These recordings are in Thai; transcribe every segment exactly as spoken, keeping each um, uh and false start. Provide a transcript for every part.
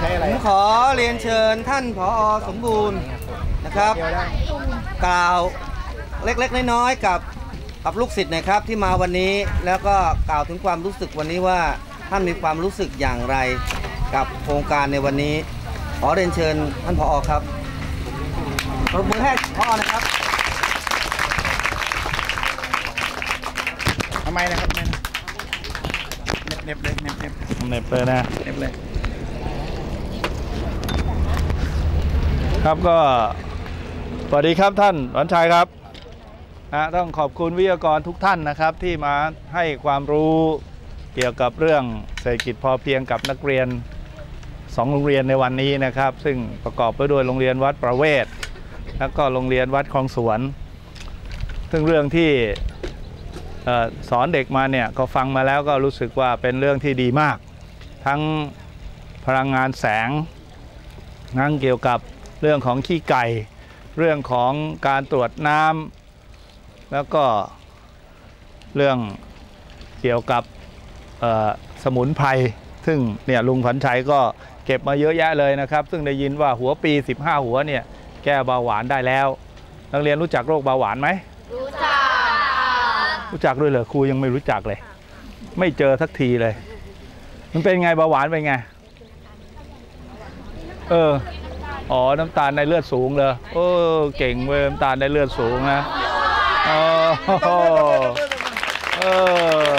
ใช้อะไรผมขอเรียนเชิญท่านผอ.สมบูรณ์นะครับกล่าวเล็กๆน้อยๆกับกับลูกศิษย์นะครับที่มาวันนี้แล้วก็กล่าวถึงความรู้สึกวันนี้ว่าท่านมีความรู้สึกอย่างไรกับโครงการในวันนี้ขอเรียนเชิญท่านผอ.ครับปรบมือให้ผอ.นะครับทำไมนะครับเน็บเลยเน็บเน็บเน็บเลยนะเน็บเลยครับก็สวัสดีครับท่านวันชัยครับนะต้องขอบคุณวิทยากรทุกท่านนะครับที่มาให้ความรู้เกี่ยวกับเรื่องเศรษฐกิจพอเพียงกับนักเรียนสองโรงเรียนในวันนี้นะครับซึ่งประกอบไปด้วยโรงเรียนวัดประเวศแล้วก็โรงเรียนวัดคลองสวนซึ่งเรื่องที่สอนเด็กมาเนี่ยก็ฟังมาแล้วก็รู้สึกว่าเป็นเรื่องที่ดีมากทั้งพลังงานแสงทั้งเกี่ยวกับเรื่องของขี้ไก่เรื่องของการตรวจน้ำแล้วก็เรื่องเกี่ยวกับสมุนไพรซึ่งเนี่ยลุงผันชัยก็เก็บมาเยอะแยะเลยนะครับซึ่งได้ยินว่าหัวปีสิบห้าหัวเนี่ยแก้เบาหวานได้แล้วนักเรียนรู้จักโรคเบาหวานไหมรู้จักรู้จักด้วยเหรอครูยังไม่รู้จักเลยไม่เจอสักทีเลยมันเป็นไงเบาหวานเป็นไงเอออ๋อน้ำตาลในเลือดสูงเลยโอ้เก่งเว้ยน้ำตาลในเลือดสูงนะอ๋อเออ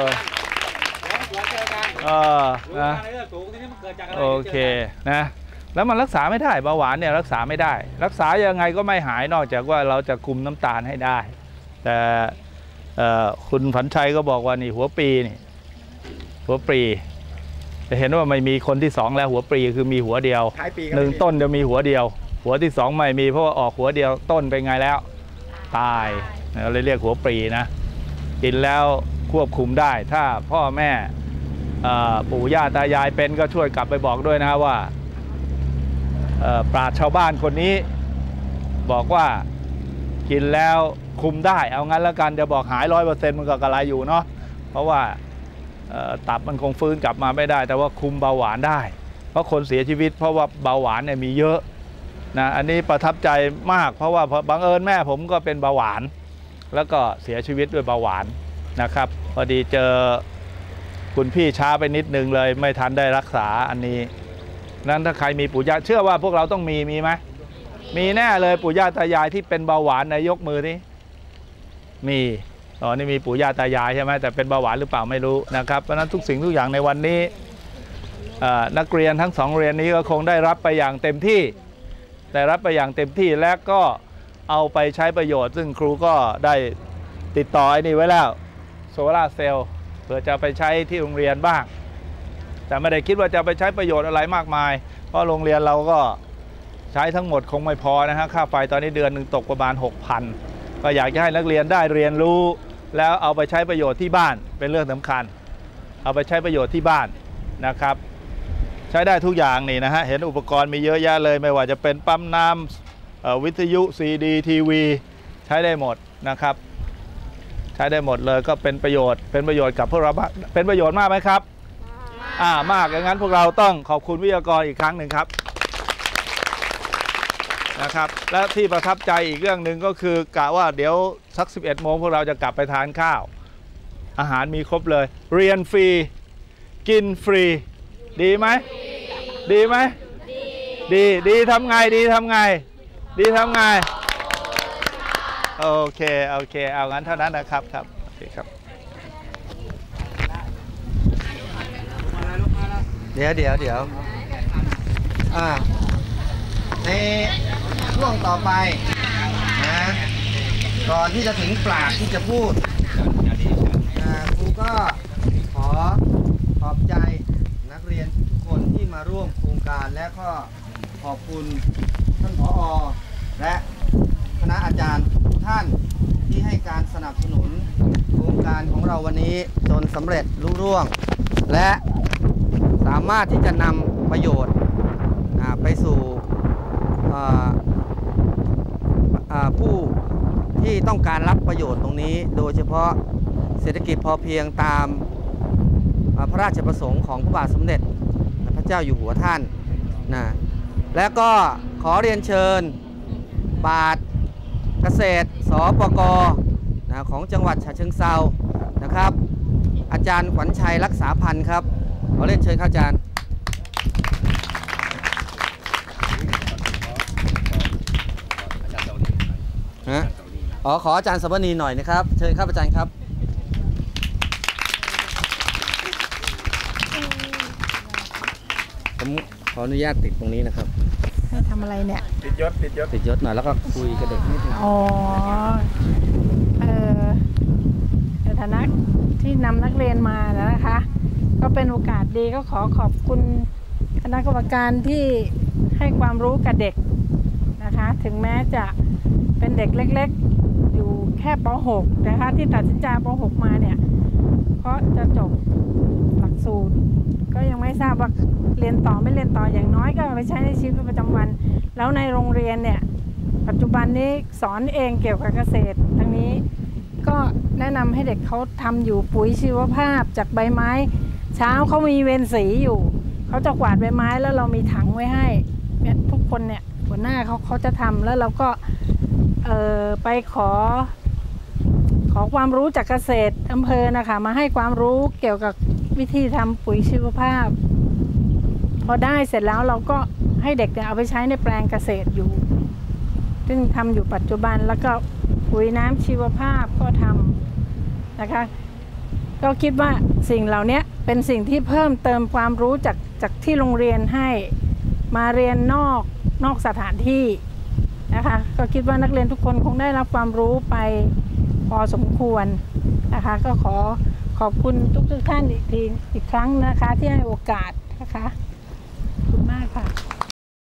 เออนะโอเคนะแล้วมันรักษาไม่ได้เบาหวานเนี่ยรักษาไม่ได้รักษายังไงก็ไม่หายนอกจากว่าเราจะคุมน้ำตาลให้ได้แต่คุณผันชัยก็บอกว่านี่หัวปีนี่หัวปีจะเห็นว่าไม่มีคนที่สองแล้วหัวปีคือมีหัวเดียวหนึ่งต้นจะมีหัวเดียวหัวที่สองไม่มีเพราะว่าออกหัวเดียวต้นเป็นไงแล้วตายเราเลยเรียกหัวปีนะกินแล้วควบคุมได้ถ้าพ่อแม่ปู่ย่าตายายเป็นก็ช่วยกลับไปบอกด้วยนะว่าปราชญ์ชาวบ้านคนนี้บอกว่ากินแล้วคุมได้เอางั้นแล้วกันจะบอกหายร้อยเปอร์เซ็นต์มันก็กระไรอยู่เนาะเพราะว่าตับมันคงฟื้นกลับมาไม่ได้แต่ว่าคุมเบาหวานได้เพราะคนเสียชีวิตเพราะว่าเบาหวานเนี่ยมีเยอะนะอันนี้ประทับใจมากเพราะว่าบังเอิญแม่ผมก็เป็นเบาหวานแล้วก็เสียชีวิตด้วยเบาหวานนะครับพอดีเจอคุณพี่ช้าไปนิดนึงเลยไม่ทันได้รักษาอันนี้นั้นถ้าใครมีปู่ย่าเชื่อว่าพวกเราต้องมีมีไหมมีแน่เลยปู่ย่าตายายที่เป็นเบาหวานในยกมือนี่มีอ๋อนี่มีปู่ย่าตายายใช่ไหมแต่เป็นเบาหวานหรือเปล่าไม่รู้นะครับเพราะนั้นทุกสิ่งทุกอย่างในวันนี้นักเรียนทั้งสองเรียนนี้ก็คงได้รับไปอย่างเต็มที่ได้รับไปอย่างเต็มที่และก็เอาไปใช้ประโยชน์ซึ่งครูก็ได้ติดต่อไอ้นี่ไว้แล้วโซลาร์เซลล์เพื่อจะไปใช้ที่โรงเรียนบ้างแต่ไม่ได้คิดว่าจะไปใช้ประโยชน์อะไรมากมายเพราะโรงเรียนเราก็ใช้ทั้งหมดคงไม่พอนะฮะค่าไฟตอนนี้เดือนหนึ่งตกประมาณ หกพัน ก็อยากจะให้นักเรียนได้เรียนรู้แล้วเอาไปใช้ประโยชน์ที่บ้านเป็นเรื่องสำคัญเอาไปใช้ประโยชน์ที่บ้านนะครับใช้ได้ทุกอย่างนี่นะฮะเห็นอุปกรณ์มีเยอะแยะเลยไม่ว่าจะเป็นปั๊มน้ำวิทยุซีดีทีวีใช้ได้หมดนะครับใช้ได้หมดเลยก็เป็นประโยชน์เป็นประโยชน์กับพวกเราเป็นประโยชน์มากไหมครับอ่ามากอย่างนั้นพวกเราต้องขอบคุณวิทยากรอีกครั้งหนึ่งครับนะครับและที่ประทับใจอีกเรื่องหนึ่งก็คือกะว่าเดี๋ยวสักสิบเอ็ดโมงพวกเราจะกลับไปทานข้าวอาหารมีครบเลยเรียนฟรีกินฟรีดีไหมดีไหมดีดีทำไงดีทำไงดีทำไงโอเคโอเคเอางั้นเท่านั้นนะครับครับโอเคครับเดี๋ยวเดี๋ยวเดี๋ยวอ่าในช่วงต่อไปนะก่อนที่จะถึงปราชญ์ที่จะพูดครูก็ขอขอบใจนักเรียนทุกคนที่มาร่วมโครงการและก็ขอบคุณท่านผอ.และคณะอาจารย์ทุกท่านที่ให้การสนับสนุนโครงการของเราวันนี้จนสำเร็จรุ่งเรืองและสามารถที่จะนำประโยชน์ไปสู่ผู้ที่ต้องการรับประโยชน์ตรงนี้โดยเฉพาะเศรษฐกิจพอเพียงตามพระราชประสงค์ของพระบาทสมเด็จพระเจ้าอยู่หัวท่านนะแล้วก็ขอเรียนเชิญปราชญ์เกษตรสปกนะของจังหวัดฉะเชิงเทรานะครับ อาจารย์ขวัญชัยรักษาพันธ์ครับขอเรียนเชิญครับอาจารย์ฮะอ๋อขออาจารย์สวนีหน่อยนะครับเชิญครับอาจารย์ครับผมขออนุญาตติดตรงนี้นะครับให้ทำอะไรเนี่ยติดยศติดยศติดยศหน่อยแล้วก็คุยกับเด็กนิดนึงอ๋อเออในฐานะที่นำนักเรียนมาแล้วนะคะก็เป็นโอกาสดีก็ขอขอบคุณคณะกรรมการที่ให้ความรู้กับเด็กนะคะถึงแม้จะเป็นเด็กเล็กๆอยู่แค่ป หก นะคะที่ตัดสินใจป หก มาเนี่ยเพราะจะจบหลักสูตรก็ยังไม่ทราบว่าเรียนต่อไม่เรียนต่ออย่างน้อยก็ไปใช้ในชีวิตประจำวันแล้วในโรงเรียนเนี่ยปัจจุบันนี้สอนเองเกี่ยวกับเกษตรทั้งนี้ก็แนะนำให้เด็กเขาทำอยู่ปุ๋ยชีวภาพจากใบไม้เช้าเขามีเวรสีอยู่เขาจะกวาดใบไม้แล้วเรามีถังไว้ให้เนี่ยทุกคนเนี่ยหัวหน้าเขาเขาจะทำแล้วเราก็เอ่อไปขอขอความรู้จากเกษตรอำเภอนะคะมาให้ความรู้เกี่ยวกับวิธีทำปุ๋ยชีวภาพพอได้เสร็จแล้วเราก็ให้เด็กเนี่ยเอาไปใช้ในแปลงเกษตรอยู่ซึ่งทำอยู่ปัจจุบันแล้วก็ปุ๋ยน้ำชีวภาพก็ทำนะคะก็คิดว่าสิ่งเหล่านี้เป็นสิ่งที่เพิ่มเติมความรู้จากจากที่โรงเรียนให้มาเรียนนอกนอกสถานที่นะคะก็คิดว่านักเรียนทุกคนคงได้รับความรู้ไปพอสมควรนะคะก็ขอขอบคุณทุกทุกท่านอีกทีอีกครั้งนะคะที่ให้โอกาสนะคะขอบคุณมากค่ะ